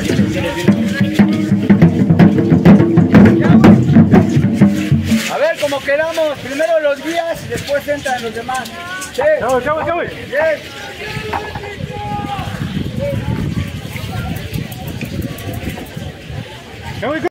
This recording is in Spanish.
A ver cómo quedamos, primero los guías y después entran los demás. Sí. Bien.